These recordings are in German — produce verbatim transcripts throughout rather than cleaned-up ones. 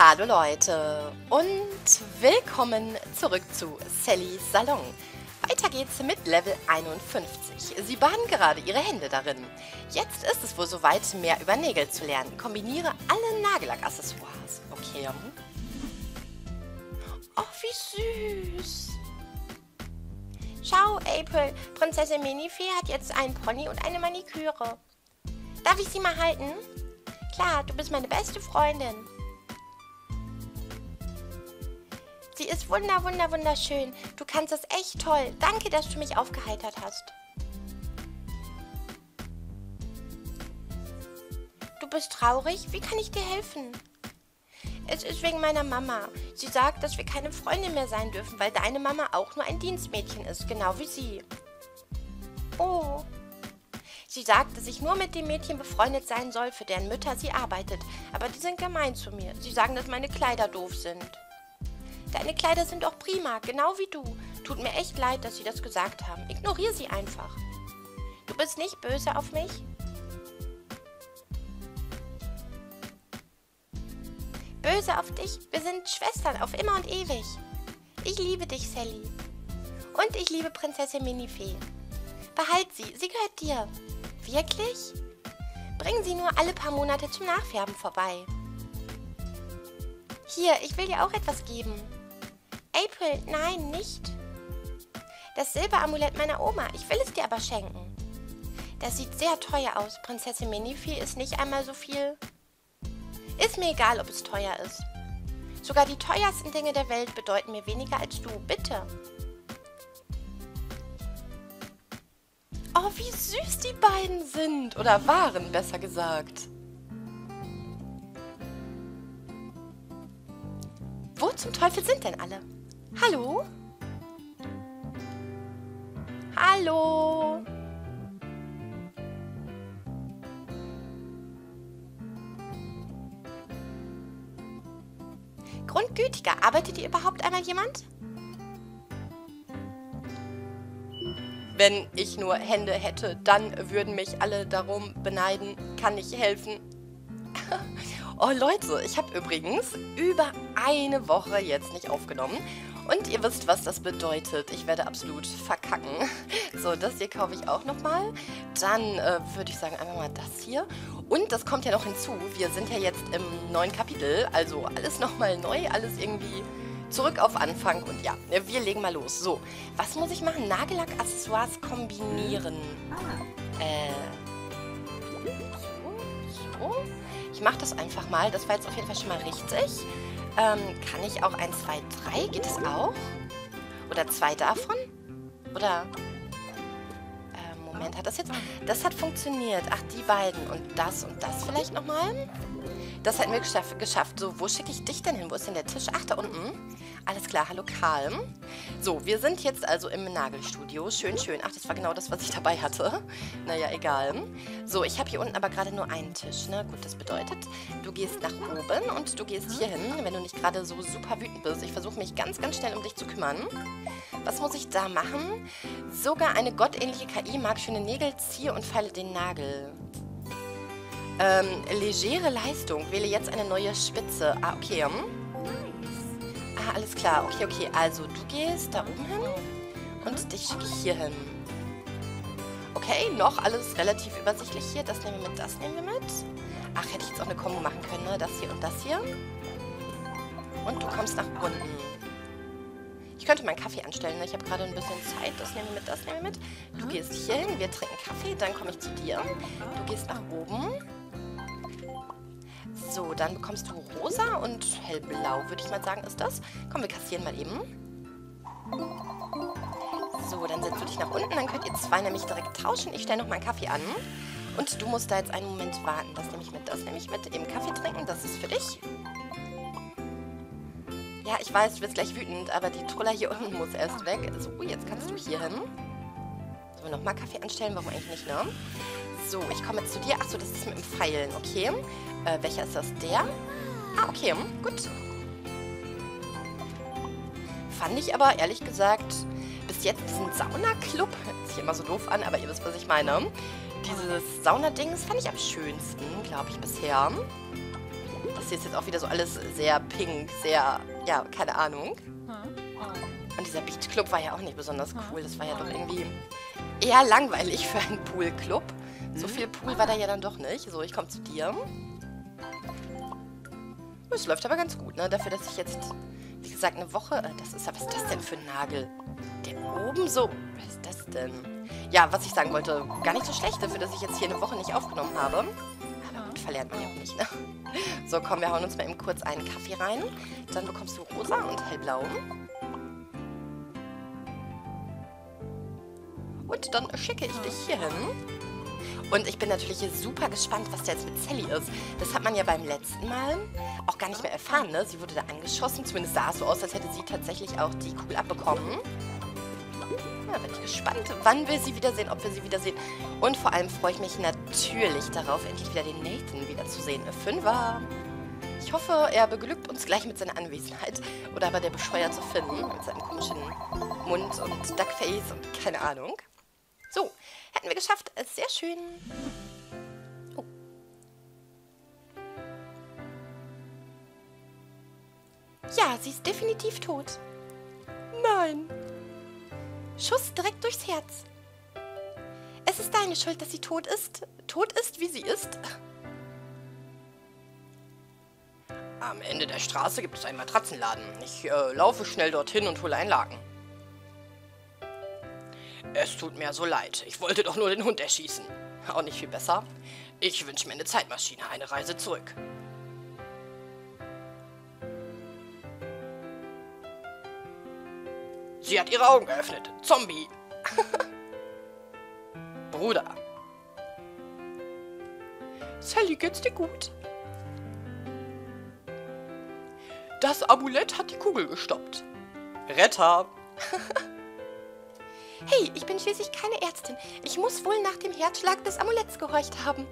Hallo Leute und willkommen zurück zu Sallys Salon. Weiter geht's mit Level einundfünfzig. Sie baden gerade ihre Hände darin. Jetzt ist es wohl soweit, mehr über Nägel zu lernen. Kombiniere alle Nagellack-Accessoires. Okay. Oh, wie süß. Schau, April, Prinzessin Minifee hat jetzt einen Pony und eine Maniküre. Darf ich sie mal halten? Klar, du bist meine beste Freundin. Sie ist wunder, wunder, wunderschön. Du kannst es echt toll. Danke, dass du mich aufgeheitert hast. Du bist traurig? Wie kann ich dir helfen? Es ist wegen meiner Mama. Sie sagt, dass wir keine Freunde mehr sein dürfen, weil deine Mama auch nur ein Dienstmädchen ist, genau wie sie. Oh. Sie sagt, dass ich nur mit dem Mädchen befreundet sein soll, für deren Mütter sie arbeitet. Aber die sind gemein zu mir. Sie sagen, dass meine Kleider doof sind. Deine Kleider sind doch prima, genau wie du. Tut mir echt leid, dass sie das gesagt haben. Ignoriere sie einfach. Du bist nicht böse auf mich? Böse auf dich? Wir sind Schwestern auf immer und ewig. Ich liebe dich, Sally. Und ich liebe Prinzessin Minifee. Behalt sie, sie gehört dir. Wirklich? Bring sie nur alle paar Monate zum Nachfärben vorbei. Hier, ich will dir auch etwas geben. April, nein, nicht. Das Silberamulett meiner Oma, ich will es dir aber schenken. Das sieht sehr teuer aus. Prinzessin Minifee ist nicht einmal so viel. Ist mir egal, ob es teuer ist. Sogar die teuersten Dinge der Welt bedeuten mir weniger als du, bitte. Oh, wie süß die beiden sind. Oder waren, besser gesagt. Wo zum Teufel sind denn alle? Hallo? Hallo? Grundgütiger, arbeitet hier überhaupt einmal jemand? Wenn ich nur Hände hätte, dann würden mich alle darum beneiden. Kann ich helfen? Oh Leute, ich habe übrigens über eine Woche jetzt nicht aufgenommen. Und ihr wisst, was das bedeutet. Ich werde absolut verkacken. So, das hier kaufe ich auch nochmal. Dann äh, würde ich sagen, einfach mal das hier. Und das kommt ja noch hinzu. Wir sind ja jetzt im neuen Kapitel. Also alles nochmal neu, alles irgendwie zurück auf Anfang. Und ja, wir legen mal los. So, was muss ich machen? Nagellack-Accessoires kombinieren. Äh, so, so. Ich mache das einfach mal. Das war jetzt auf jeden Fall schon mal richtig. Ähm, kann ich auch ein, zwei, drei? Geht es auch? Oder zwei davon? Oder... Äh, Moment, hat das jetzt... Das hat funktioniert. Ach, die beiden. Und das und das vielleicht nochmal? Das hätten wir geschafft, geschafft. So, wo schicke ich dich denn hin? Wo ist denn der Tisch? Ach, da unten. Alles klar, hallo Karl. So, wir sind jetzt also im Nagelstudio. Schön, schön. Ach, das war genau das, was ich dabei hatte. Naja, egal. So, ich habe hier unten aber gerade nur einen Tisch, ne? Gut, das bedeutet, du gehst nach oben und du gehst hier hin, wenn du nicht gerade so super wütend bist. Ich versuche mich ganz, ganz schnell um dich zu kümmern. Was muss ich da machen? Sogar eine gottähnliche K I mag schöne Nägel, ziehe und feile den Nagel. Ähm, legere Leistung. Wähle jetzt eine neue Spitze. Ah, okay. Ah, alles klar. Okay, okay. Also, du gehst da oben hin und dich schicke ich hier hin. Okay, noch alles relativ übersichtlich hier. Das nehmen wir mit, das nehmen wir mit. Ach, hätte ich jetzt auch eine Kombo machen können, ne? Das hier und das hier. Und du kommst nach unten. Ich könnte meinen Kaffee anstellen, ne? Ich habe gerade ein bisschen Zeit. Das nehmen wir mit, das nehmen wir mit. Du gehst hier hin, wir trinken Kaffee, dann komme ich zu dir. Du gehst nach oben. So, dann bekommst du rosa und hellblau, würde ich mal sagen, ist das. Komm, wir kassieren mal eben. So, dann setzt du dich nach unten, dann könnt ihr zwei nämlich direkt tauschen. Ich stelle noch meinen Kaffee an. Und du musst da jetzt einen Moment warten. Das nehme ich mit, das nehme ich mit. Eben Kaffee trinken, das ist für dich. Ja, ich weiß, du wirst gleich wütend, aber die Troller hier unten muss erst weg. So, jetzt kannst du hier hin. So, nochmal Kaffee anstellen, warum eigentlich nicht, ne? So, ich komme jetzt zu dir. Achso, das ist mit dem Pfeilen, okay. Äh, welcher ist das? Der? Ah, okay, gut. Fand ich aber, ehrlich gesagt, bis jetzt diesen Saunaclub, hört sich immer so doof an, aber ihr wisst, was ich meine. Dieses Saunading, das fand ich am schönsten, glaube ich, bisher. Das hier ist jetzt auch wieder so alles sehr pink, sehr, ja, keine Ahnung. Und dieser Beachclub war ja auch nicht besonders cool. Das war ja doch irgendwie eher langweilig für einen Poolclub. So viel Pool war da ja dann doch nicht. So, ich komme zu dir. Es läuft aber ganz gut, ne? Dafür, dass ich jetzt, wie gesagt, eine Woche... Äh, das ist ja, was ist das denn für ein Nagel? Der oben so... Was ist das denn? Ja, was ich sagen wollte, gar nicht so schlecht dafür, dass ich jetzt hier eine Woche nicht aufgenommen habe. Aber gut, verlernt man ja auch nicht, ne? So, komm, wir hauen uns mal eben kurz einen Kaffee rein. Dann bekommst du rosa und hellblau. Und dann schicke ich dich hier hin. Und ich bin natürlich super gespannt, was da jetzt mit Sally ist. Das hat man ja beim letzten Mal auch gar nicht mehr erfahren, ne? Sie wurde da angeschossen. Zumindest sah es so aus, als hätte sie tatsächlich auch die Kugel abbekommen. Ja, bin ich gespannt, wann wir sie wiedersehen, ob wir sie wiedersehen. Und vor allem freue ich mich natürlich darauf, endlich wieder den Nathan wiederzusehen. Fünfer. Ich hoffe, er beglückt uns gleich mit seiner Anwesenheit. Oder aber der bescheuerte Finn mit seinem komischen Mund und Duckface und keine Ahnung. So, hätten wir geschafft. Sehr schön. Oh. Ja, sie ist definitiv tot. Nein. Schuss direkt durchs Herz. Es ist deine Schuld, dass sie tot ist. Tot ist, wie sie ist. Am Ende der Straße gibt es einen Matratzenladen. Ich äh, laufe schnell dorthin und hole einen Laken. Es tut mir so leid. Ich wollte doch nur den Hund erschießen. Auch nicht viel besser. Ich wünsche mir eine Zeitmaschine, eine Reise zurück. Sie hat ihre Augen geöffnet. Zombie. Bruder. Sally, geht's dir gut? Das Amulett hat die Kugel gestoppt. Retter. Hey, ich bin schließlich keine Ärztin. Ich muss wohl nach dem Herzschlag des Amuletts gehorcht haben.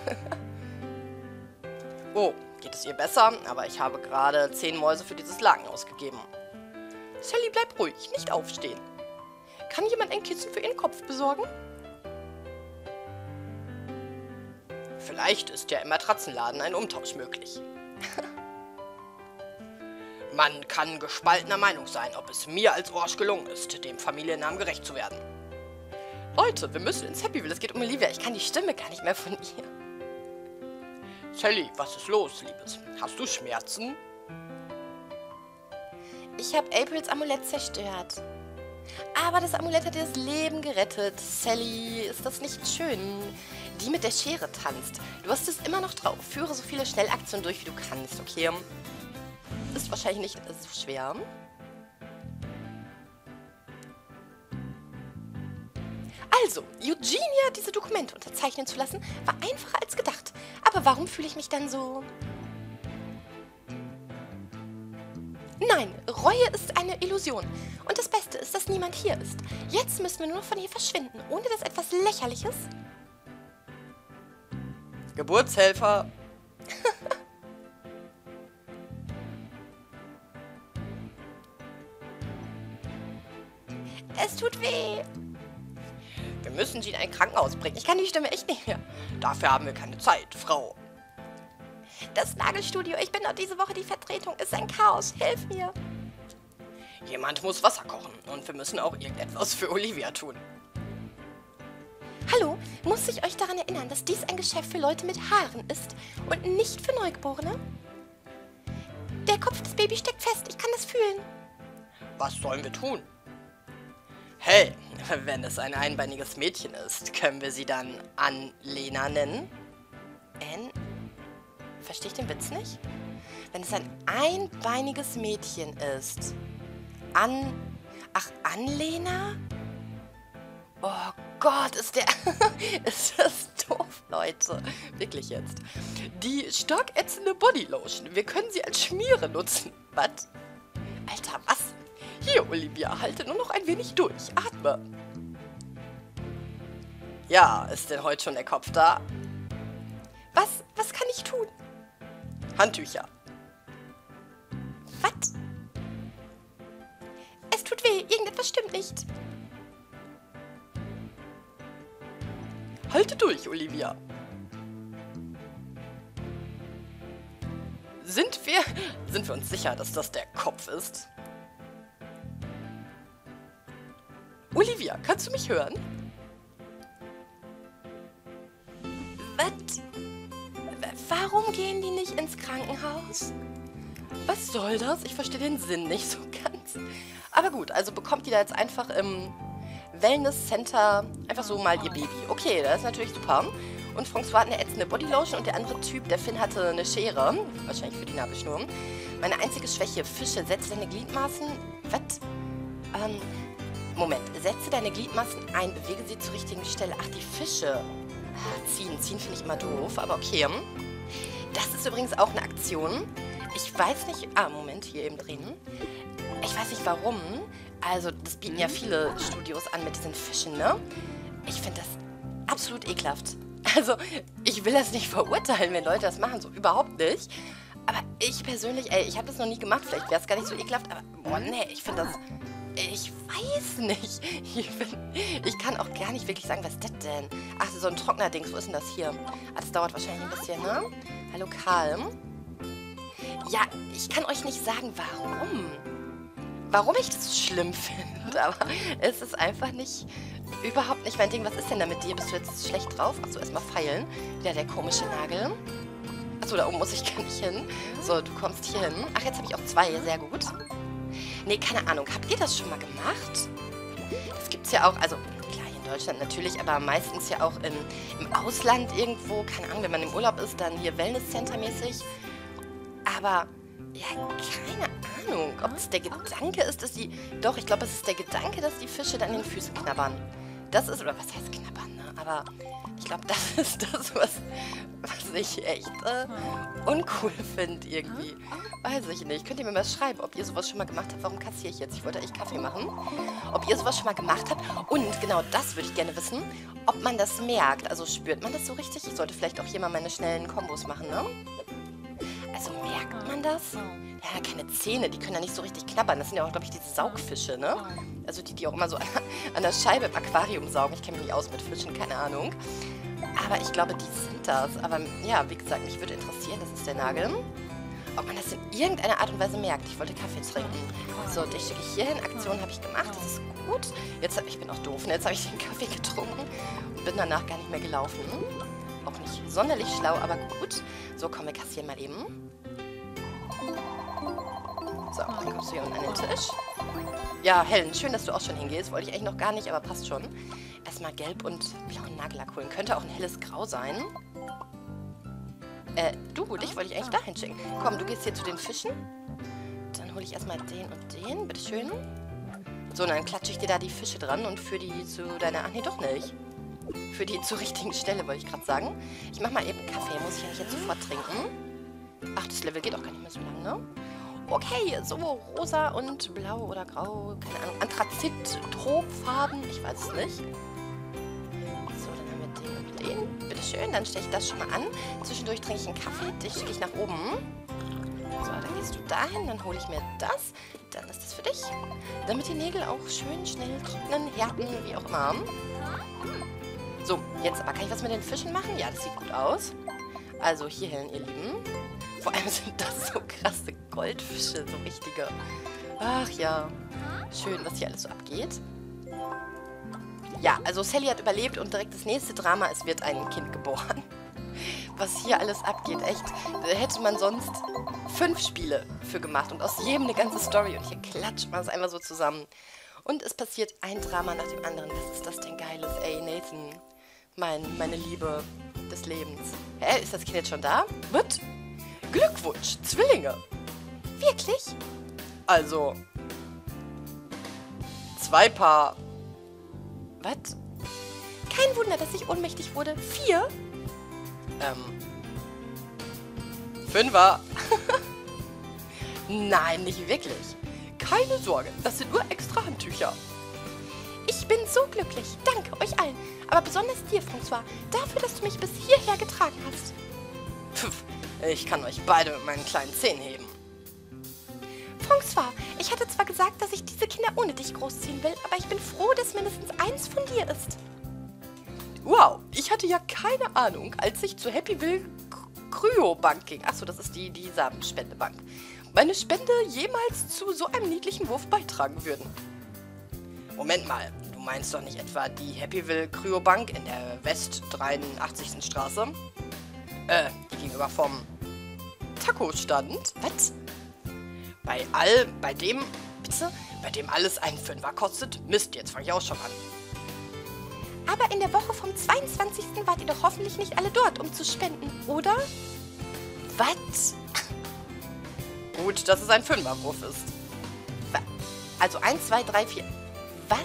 Oh, geht es ihr besser? Aber ich habe gerade zehn Mäuse für dieses Laken ausgegeben. Sally, bleib ruhig, nicht aufstehen. Kann jemand ein Kissen für ihren Kopf besorgen? Vielleicht ist ja im Matratzenladen ein Umtausch möglich. Man kann gespaltener Meinung sein, ob es mir als Orsch gelungen ist, dem Familiennamen gerecht zu werden. Leute, wir müssen ins Happyville, es geht um Olivia. Ich kann die Stimme gar nicht mehr von ihr. Sally, was ist los, Liebes? Hast du Schmerzen? Ich habe Aprils Amulett zerstört. Aber das Amulett hat ihr das Leben gerettet. Sally, ist das nicht schön? Die mit der Schere tanzt. Du hast es immer noch drauf. Führe so viele Schnellaktionen durch, wie du kannst, okay? Ist wahrscheinlich nicht so schwer. Also, Eugenia diese Dokumente unterzeichnen zu lassen, war einfacher als gedacht. Aber warum fühle ich mich dann so... Nein, Reue ist eine Illusion. Und das Beste ist, dass niemand hier ist. Jetzt müssen wir nur noch von hier verschwinden, ohne dass etwas Lächerliches... Geburtshelfer. Es tut weh. Wir müssen sie in ein Krankenhaus bringen. Ich kann die Stimme echt nicht mehr. Dafür haben wir keine Zeit, Frau. Das Nagelstudio, ich bin dort diese Woche die Vertretung, ist ein Chaos. Hilf mir. Jemand muss Wasser kochen und wir müssen auch irgendetwas für Olivia tun. Hallo, muss ich euch daran erinnern, dass dies ein Geschäft für Leute mit Haaren ist und nicht für Neugeborene? Der Kopf des Babys steckt fest, ich kann das fühlen. Was sollen wir tun? Hey, wenn es ein einbeiniges Mädchen ist, können wir sie dann Anlena nennen? An? Verstehe ich den Witz nicht? Wenn es ein einbeiniges Mädchen ist. An... Ach, Anlena? Oh Gott, ist der... ist das doof, Leute. Wirklich jetzt. Die stark ätzende Bodylotion. Wir können sie als Schmiere nutzen. Was? Alter, was? Hier, Olivia, halte nur noch ein wenig durch. Atme. Ja, ist denn heute schon der Kopf da? Was? Was kann ich tun? Handtücher. Was? Es tut weh. Irgendetwas stimmt nicht. Halte durch, Olivia. Sind wir, sind wir uns sicher, dass das der Kopf ist? Olivia, kannst du mich hören? Was? Warum gehen die nicht ins Krankenhaus? Was soll das? Ich verstehe den Sinn nicht so ganz. Aber gut, also bekommt die da jetzt einfach im Wellness Center einfach so mal ihr Baby. Okay, das ist natürlich super. Und François hat eine ätzende Bodylotion und der andere Typ, der Finn, hatte eine Schere. Wahrscheinlich für die Nabelschnur. Meine einzige Schwäche, Fische, setze deine Gliedmaßen... Was? Ähm, Moment. Setze deine Gliedmaßen ein, bewege sie zur richtigen Stelle. Ach, die Fische. Ziehen, ziehen finde ich immer doof, aber okay. Das ist übrigens auch eine Aktion. Ich weiß nicht... Ah, Moment, hier eben drehen. Ich weiß nicht warum. Also, das bieten ja viele Studios an mit diesen Fischen, ne? Ich finde das absolut ekelhaft. Also, ich will das nicht verurteilen, wenn Leute das machen, so überhaupt nicht. Aber ich persönlich, ey, ich habe das noch nie gemacht. Vielleicht wäre es gar nicht so ekelhaft, aber boah, nee, ich finde das... Ich weiß nicht. Ich, find, ich kann auch gar nicht wirklich sagen, was ist das denn? Ach, so ein trockener Dings. Wo ist denn das hier? Ah, das dauert wahrscheinlich ein bisschen, ne? Hallo, Karl. Ja, ich kann euch nicht sagen, warum. Warum ich das schlimm finde, aber es ist einfach nicht, überhaupt nicht mein Ding. Was ist denn da mit dir? Bist du jetzt schlecht drauf? Achso, erstmal feilen. Wieder der komische Nagel. Achso, da oben muss ich gar nicht hin. So, du kommst hier hin. Ach, jetzt habe ich auch zwei. Sehr gut. Nee, keine Ahnung. Habt ihr das schon mal gemacht? Das gibt's ja auch, also klar, hier in Deutschland natürlich, aber meistens ja auch im, im Ausland irgendwo. Keine Ahnung, wenn man im Urlaub ist, dann hier Wellness-Center-mäßig. Aber, ja, keine Ahnung, ob es der Gedanke ist, dass die... Doch, ich glaube, es ist der Gedanke, dass die Fische dann in den Füßen knabbern. Das ist, oder was heißt knabbern, ne? Aber ich glaube, das ist das, was, was ich echt äh, uncool finde irgendwie. Weiß ich nicht. Könnt ihr mir mal schreiben, ob ihr sowas schon mal gemacht habt? Warum kassiere ich jetzt? Ich wollte eigentlich Kaffee machen. Ob ihr sowas schon mal gemacht habt? Und genau das würde ich gerne wissen, ob man das merkt. Also spürt man das so richtig? Ich sollte vielleicht auch hier mal meine schnellen Kombos machen, ne? Also merkt man das? Ja, keine Zähne, die können ja nicht so richtig knabbern. Das sind ja auch, glaube ich, diese Saugfische, ne? Also die, die auch immer so an, an der Scheibe im Aquarium saugen. Ich kenne mich nicht aus mit Fischen, keine Ahnung. Aber ich glaube, die sind das. Aber ja, wie gesagt, mich würde interessieren, das ist der Nagel. Ob man das in irgendeiner Art und Weise merkt. Ich wollte Kaffee trinken. So, dich schicke ich hier hin. Aktion habe ich gemacht, das ist gut. Jetzt, ich bin auch doof, ne? Jetzt habe ich den Kaffee getrunken und bin danach gar nicht mehr gelaufen. Auch nicht sonderlich schlau, aber gut. So, komm, wir kassieren mal eben. So, dann kommst du hier unten an den Tisch. Ja, Helen, schön, dass du auch schon hingehst. Wollte ich eigentlich noch gar nicht, aber passt schon. Erstmal gelb und blauen Nagellack holen. Könnte auch ein helles Grau sein. Äh, du, dich wollte ich eigentlich dahin schicken. Komm, du gehst hier zu den Fischen. Dann hole ich erstmal den und den. Bitteschön. So, dann klatsche ich dir da die Fische dran und führe die zu deiner... Ach nee, doch nicht. Für die zur richtigen Stelle, wollte ich gerade sagen. Ich mache mal eben Kaffee. Muss ich ja nicht jetzt sofort trinken. Ach, das Level geht auch gar nicht mehr so lang, ne? Okay, so rosa und blau oder grau, keine Ahnung. Anthrazit, Tropfarben, ich weiß es nicht. So, dann haben wir den und den. Bitteschön, dann stelle ich das schon mal an. Zwischendurch trinke ich einen Kaffee, dich schicke ich nach oben. So, dann gehst du dahin, dann hole ich mir das. Dann ist das für dich. Damit die Nägel auch schön schnell trocknen, härten, wie auch immer. So, jetzt aber kann ich was mit den Fischen machen? Ja, das sieht gut aus. Also hierhin, ihr Lieben. Vor allem sind das so krasse Goldfische, so richtige. Ach ja, schön, was hier alles so abgeht. Ja, also Sally hat überlebt und direkt das nächste Drama, es wird ein Kind geboren. Was hier alles abgeht, echt. Da hätte man sonst fünf Spiele für gemacht und aus jedem eine ganze Story. Und hier klatscht man es einfach so zusammen. Und es passiert ein Drama nach dem anderen. Was ist das denn Geiles? Ey, Nathan, mein, meine Liebe des Lebens. Hä, ist das Kind jetzt schon da? Wird? Glückwunsch, Zwillinge. Wirklich? Also, zwei Paar. Was? Kein Wunder, dass ich ohnmächtig wurde. Vier? Ähm. Fünfer. Nein, nicht wirklich. Keine Sorge, das sind nur extra Handtücher. Ich bin so glücklich. Danke euch allen. Aber besonders dir, François, dafür, dass du mich bis hierher getragen hast. Pff, ich kann euch beide mit meinen kleinen Zähnen heben. François, ich hatte zwar gesagt, dass ich diese Kinder ohne dich großziehen will, aber ich bin froh, dass mindestens eins von dir ist. Wow, ich hatte ja keine Ahnung, als ich zu Happyville Cryobanking. Achso, das ist die, die Samenspendebank. Meine Spende jemals zu so einem niedlichen Wurf beitragen würden. Moment mal, du meinst doch nicht etwa die Happyville Cryobank in der West dreiundachtzigsten Straße? Äh, die gegenüber vom Taco-Stand? Was? Bei all, bei dem, bitte? Bei dem alles einen Fünfer kostet? Mist, jetzt fange ich auch schon an. Aber in der Woche vom zweiundzwanzigsten wart ihr doch hoffentlich nicht alle dort, um zu spenden, oder? Was? Gut, dass es ein Fünferwurf ist. Also eins, zwei, drei, vier. Was?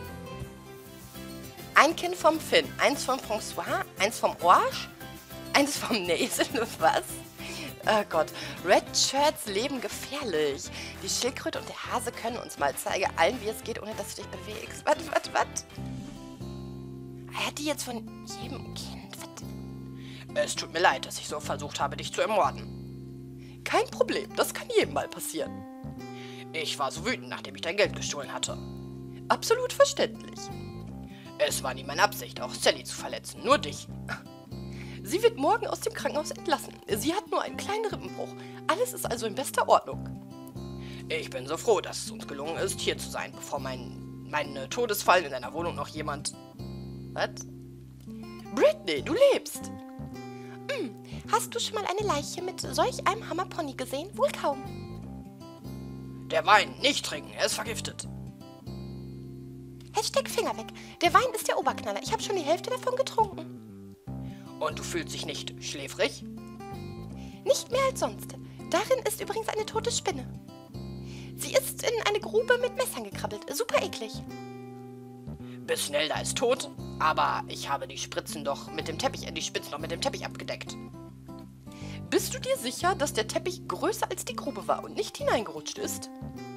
Ein Kind vom Finn, eins vom François, eins vom Orsch, eins vom Nathan, was? Oh Gott, Red Shirts leben gefährlich. Die Schildkröte und der Hase können uns mal zeigen, allen wie es geht, ohne dass du dich bewegst. Was, was, was? Er hat die jetzt von jedem Kind. Was? Es tut mir leid, dass ich so versucht habe, dich zu ermorden. Kein Problem, das kann jedem mal passieren. Ich war so wütend, nachdem ich dein Geld gestohlen hatte. Absolut verständlich. Es war nie meine Absicht, auch Sally zu verletzen, nur dich. Sie wird morgen aus dem Krankenhaus entlassen. Sie hat nur einen kleinen Rippenbruch. Alles ist also in bester Ordnung. Ich bin so froh, dass es uns gelungen ist, hier zu sein, bevor mein, mein äh, Todesfall in deiner Wohnung noch jemand... Was? Britney, du lebst! Hm, hast du schon mal eine Leiche mit solch einem Hammerpony gesehen? Wohl kaum. Der Wein, nicht trinken, er ist vergiftet. Hashtag Finger weg. Der Wein ist der Oberknaller. Ich habe schon die Hälfte davon getrunken. Und du fühlst dich nicht schläfrig? Nicht mehr als sonst. Darin ist übrigens eine tote Spinne. Sie ist in eine Grube mit Messern gekrabbelt. Super eklig. Bisnelda ist tot, aber ich habe die Spritzen doch mit dem Teppich, die Spitzen noch mit dem Teppich abgedeckt. Bist du dir sicher, dass der Teppich größer als die Grube war und nicht hineingerutscht ist?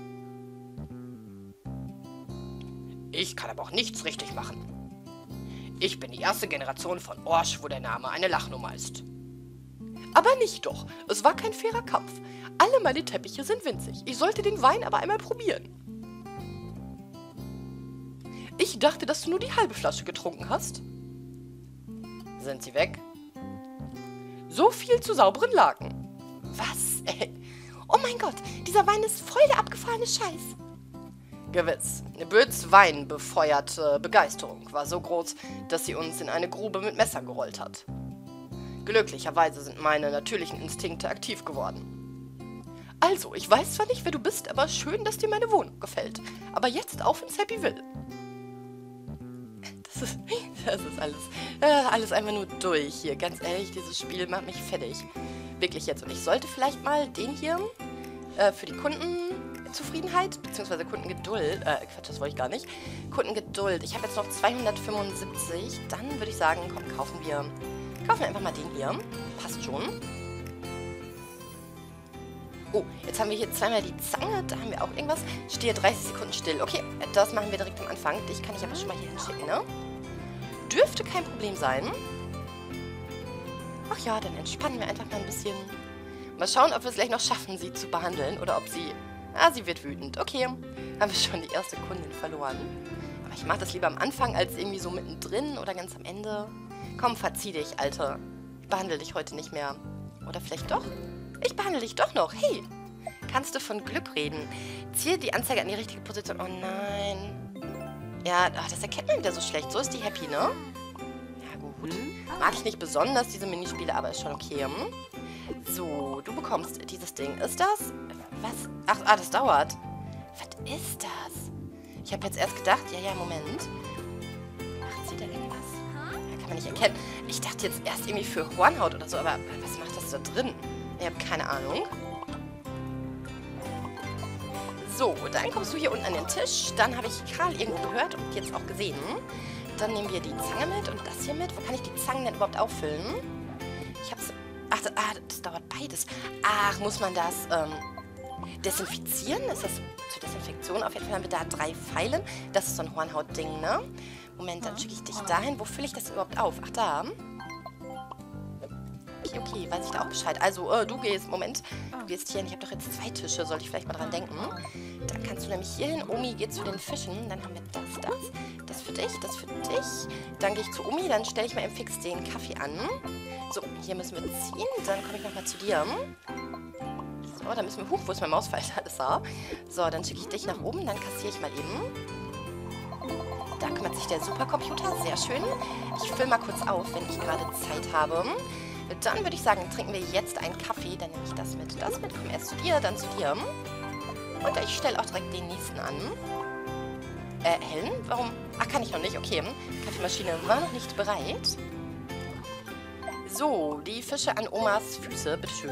Ich kann aber auch nichts richtig machen. Ich bin die erste Generation von Orsch, wo der Name eine Lachnummer ist. Aber nicht doch. Es war kein fairer Kampf. Alle meine Teppiche sind winzig. Ich sollte den Wein aber einmal probieren. Ich dachte, dass du nur die halbe Flasche getrunken hast. Sind sie weg? So viel zu sauberen Laken. Was? Ey. Oh mein Gott, dieser Wein ist voll der abgefahrene Scheiß. Gewiss. Birds Wein befeuerte Begeisterung war so groß, dass sie uns in eine Grube mit Messer gerollt hat. Glücklicherweise sind meine natürlichen Instinkte aktiv geworden. Also, ich weiß zwar nicht, wer du bist, aber schön, dass dir meine Wohnung gefällt. Aber jetzt auf ins Happyville. Das ist, das ist alles, äh, alles einfach nur durch hier. Ganz ehrlich, dieses Spiel macht mich fertig. Wirklich jetzt. Und ich sollte vielleicht mal den hier äh, für die Kundenzufriedenheit, beziehungsweise Kundengeduld, äh, Quatsch, das wollte ich gar nicht. Kundengeduld. Ich habe jetzt noch zweihundertfünfundsiebzig. Dann würde ich sagen, komm, kaufen wir, kaufen wir einfach mal den hier. Passt schon. Oh, jetzt haben wir hier zweimal die Zange. Da haben wir auch irgendwas. Stehe dreißig Sekunden still. Okay, das machen wir direkt am Anfang. Dich kann ich aber schon mal hier hinschicken, ne? Dürfte kein Problem sein. Ach ja, dann entspannen wir einfach mal ein bisschen. Mal schauen, ob wir es gleich noch schaffen, sie zu behandeln. Oder ob sie... Ah, sie wird wütend. Okay, haben wir schon die erste Kundin verloren. Aber ich mache das lieber am Anfang, als irgendwie so mittendrin oder ganz am Ende. Komm, verzieh dich, Alter. Ich behandle dich heute nicht mehr. Oder vielleicht doch? Ich behandle dich doch noch. Hey, kannst du von Glück reden? Ziehe die Anzeige an die richtige Position. Oh nein. Ja, ach, das erkennt man wieder so schlecht. So ist die happy, ne? Ja, gut. Mag ich nicht besonders, diese Minispiele, aber ist schon okay. Hm? So, du bekommst dieses Ding. Ist das? Was? Ach, ah, das dauert. Was ist das? Ich habe jetzt erst gedacht, ja, ja, Moment. Macht sie da irgendwas? Ja, kann man nicht erkennen. Ich dachte jetzt erst irgendwie für Hornhaut oder so, aber was macht das da drin? Ich habe keine Ahnung. So, dann kommst du hier unten an den Tisch. Dann habe ich Karl irgendwo gehört und jetzt auch gesehen. Dann nehmen wir die Zange mit und das hier mit. Wo kann ich die Zangen denn überhaupt auffüllen? Ich habe es... Ach, das, ah, das dauert beides. Ach, muss man das ähm, desinfizieren? Ist das zur Desinfektion? Auf jeden Fall haben wir da drei Pfeilen. Das ist so ein Hornhaut-Ding, ne? Moment, dann schicke ich dich dahin. Wo fülle ich das überhaupt auf? Ach, da. Okay, okay, weiß ich da auch Bescheid. Also, äh, du gehst, Moment, du gehst hier hin. Ich habe doch jetzt zwei Tische, sollte ich vielleicht mal dran denken. Dann kannst du nämlich hier hin. Omi geht zu den Fischen. Dann haben wir das, das. Das für dich, das für dich. Dann gehe ich zu Omi, dann stelle ich mal im Fix den Kaffee an. So, hier müssen wir ziehen. Dann komme ich nochmal zu dir. So, dann müssen wir... Huch, wo ist mein Mausfalter? Das da. So, dann schicke ich dich nach oben. Dann kassiere ich mal eben. Da kümmert sich der Supercomputer. Sehr schön. Ich fülle mal kurz auf, wenn ich gerade Zeit habe. Dann würde ich sagen, trinken wir jetzt einen Kaffee. Dann nehme ich das mit, das mit. Komm erst zu dir, dann zu dir. Und ich stelle auch direkt den nächsten an. Äh, Helen? Warum? Ach, kann ich noch nicht. Okay. Kaffeemaschine war noch nicht bereit. So, die Fische an Omas Füße, bitteschön.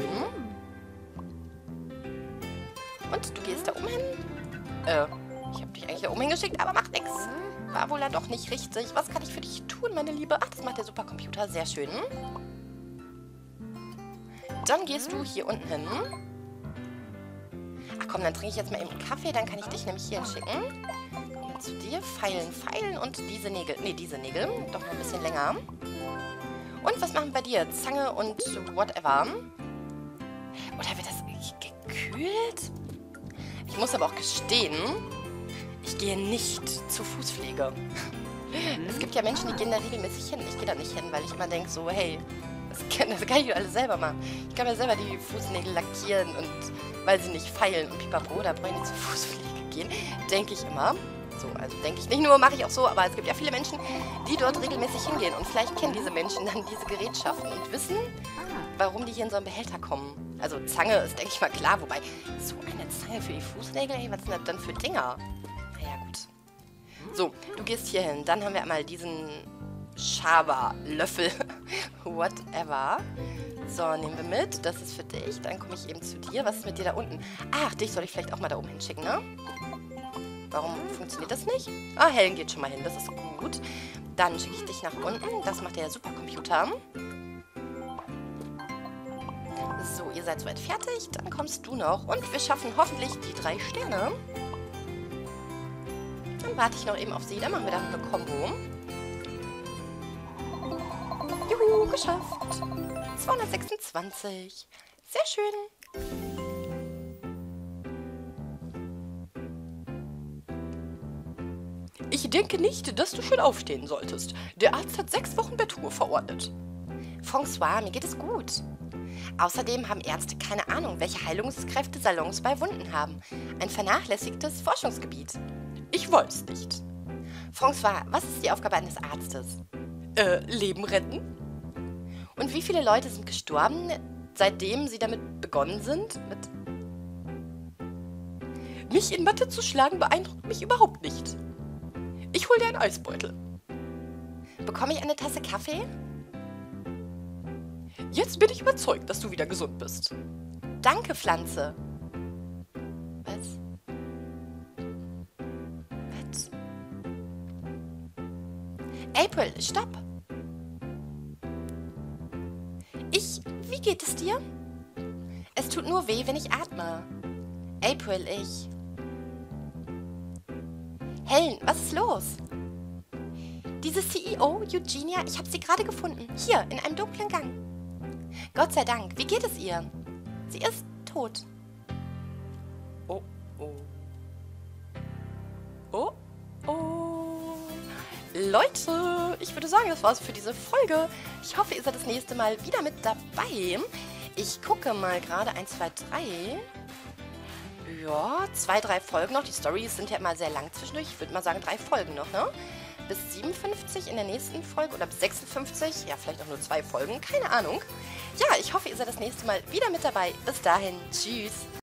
Und du gehst da oben hin. Äh, ich habe dich eigentlich da oben hingeschickt, aber macht nichts. War wohl dann doch nicht richtig. Was kann ich für dich tun, meine Liebe? Ach, das macht der Supercomputer. Sehr schön. Dann gehst du hier unten hin. Ach komm, dann trinke ich jetzt mal eben einen Kaffee. Dann kann ich dich nämlich hier hinschicken. Komm zu dir. Feilen, feilen und diese Nägel. Nee, diese Nägel. Doch noch ein bisschen länger. Und was machen wir bei dir? Zange und whatever. Oder wird das gekühlt? Ich muss aber auch gestehen, ich gehe nicht zur Fußpflege. Mhm. Es gibt ja Menschen, die gehen da regelmäßig hin. Ich gehe da nicht hin, weil ich immer denke so, hey, das kann, das kann ich doch alles selber machen. Ich kann mir selber die Fußnägel lackieren und weil sie nicht feilen und pipapo, da brauche ich nicht zur Fußpflege gehen. Denke ich immer. So, also denke ich nicht nur, mache ich auch so, aber es gibt ja viele Menschen, die dort regelmäßig hingehen. Und vielleicht kennen diese Menschen dann diese Gerätschaften und wissen, warum die hier in so einen Behälter kommen. Also Zange ist, denke ich mal, klar. Wobei, so eine Zange für die Fußnägel, ey, was sind das dann für Dinger? Naja, gut. So, du gehst hier hin. Dann haben wir einmal diesen Schaber, Löffel, whatever. So, nehmen wir mit. Das ist für dich. Dann komme ich eben zu dir. Was ist mit dir da unten? Ach, dich soll ich vielleicht auch mal da oben hinschicken, ne? Warum funktioniert das nicht? Ah, Helen geht schon mal hin. Das ist gut. Dann schicke ich dich nach unten. Das macht der Supercomputer. So, ihr seid soweit fertig. Dann kommst du noch. Und wir schaffen hoffentlich die drei Sterne. Dann warte ich noch eben auf sie. Dann machen wir dann eine Kombo. Juhu, geschafft. zweihundertsechsundzwanzig. Sehr schön. Ich denke nicht, dass du schon aufstehen solltest. Der Arzt hat sechs Wochen Bettruhe verordnet. François, mir geht es gut. Außerdem haben Ärzte keine Ahnung, welche Heilungskräfte Salons bei Wunden haben. Ein vernachlässigtes Forschungsgebiet. Ich weiß nicht. François, was ist die Aufgabe eines Arztes? Äh, Leben retten. Und wie viele Leute sind gestorben, seitdem sie damit begonnen sind? Mit mich in Mathe zu schlagen beeindruckt mich überhaupt nicht. Ich hol dir einen Eisbeutel. Bekomme ich eine Tasse Kaffee? Jetzt bin ich überzeugt, dass du wieder gesund bist. Danke, Pflanze. Was? Was? April, stopp. Ich, wie geht es dir? Es tut nur weh, wenn ich atme. April, ich... Helen, was ist los? Diese C E O, Eugenia, ich habe sie gerade gefunden. Hier, in einem dunklen Gang. Gott sei Dank, wie geht es ihr? Sie ist tot. Oh, oh. Oh, oh. Leute, ich würde sagen, das war's für diese Folge. Ich hoffe, ihr seid das nächste Mal wieder mit dabei. Ich gucke mal gerade eins, zwei, drei... Ja, zwei, drei Folgen noch. Die Storys sind ja immer sehr lang zwischendurch. Ich würde mal sagen, drei Folgen noch, ne? Bis siebenundfünfzig in der nächsten Folge oder bis sechsundfünfzig. Ja, vielleicht auch nur zwei Folgen. Keine Ahnung. Ja, ich hoffe, ihr seid das nächste Mal wieder mit dabei. Bis dahin. Tschüss.